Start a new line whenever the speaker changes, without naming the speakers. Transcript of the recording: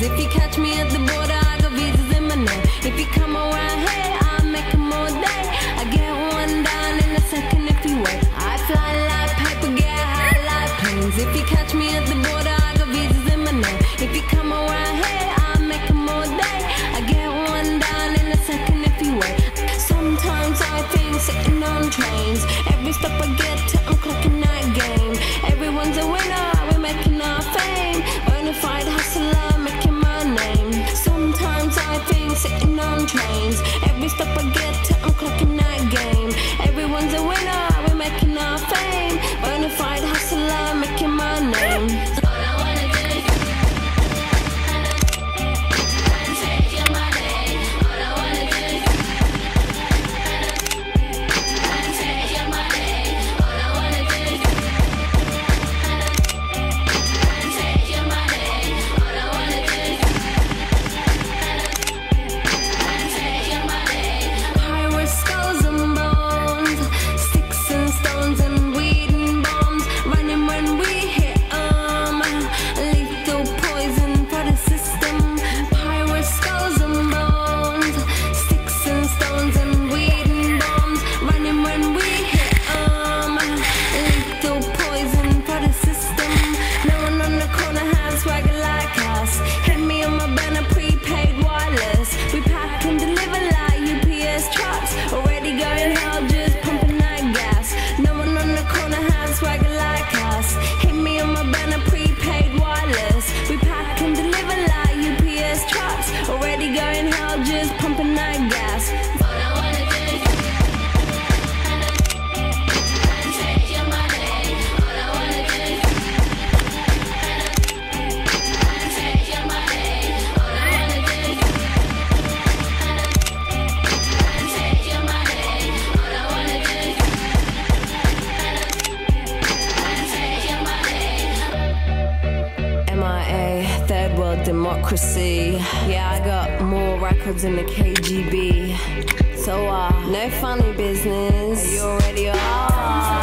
If you catch me at the border, I got visas in my name. If you come around here, I'll make them all day. I get one down in a second if you wait. I fly like paper, get high like planes. If you catch me at the border, I got visas in my name. If you come around here, I'll make them all day. I get one down in a second if you wait. Sometimes I think sitting on trains. Every step I get to, I'm clocking that game. Everyone's a winner, we're making our fame. Bonafide hustler, making my name. Sometimes I think sitting on trains. Every step I get to, I'm clocking that game. Everyone's a winner, we're making our fame. Bonafide hustler, making my name. Third world democracy. Yeah, I got more records than the KGB. So no funny business. You already are.